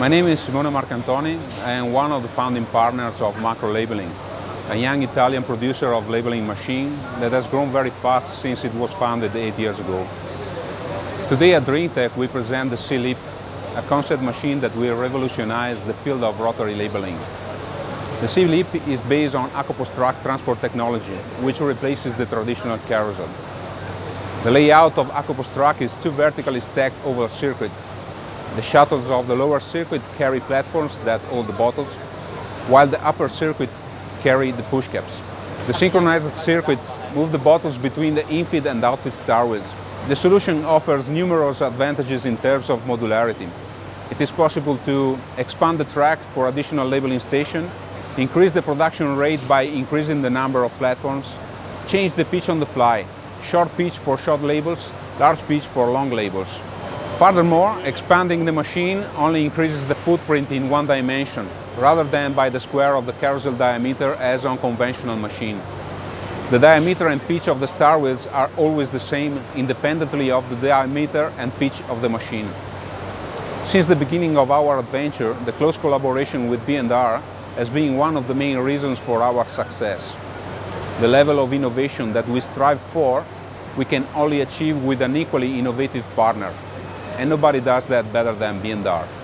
My name is Simone Marcantoni. I am one of the founding partners of Makro Labelling, a young Italian producer of labeling machine that has grown very fast since it was founded 8 years ago. Today at DreamTech we present the cleap, a concept machine that will revolutionize the field of rotary labeling. The cleap is based on ACOPOStrak transport technology, which replaces the traditional carousel. The layout of ACOPOStrak is two vertically stacked oval circuits. The shuttles of the lower circuit carry platforms that hold the bottles, while the upper circuit carry the push caps. The synchronized circuits move the bottles between the infeed and outfeed star wheels. The solution offers numerous advantages in terms of modularity. It is possible to expand the track for additional labeling stations, increase the production rate by increasing the number of platforms, change the pitch on the fly, short pitch for short labels, large pitch for long labels. Furthermore, expanding the machine only increases the footprint in one dimension, rather than by the square of the carousel diameter as on conventional machine. The diameter and pitch of the star wheels are always the same, independently of the diameter and pitch of the machine. Since the beginning of our adventure, the close collaboration with B&R has been one of the main reasons for our success. The level of innovation that we strive for, we can only achieve with an equally innovative partner. And nobody does that better than B&R.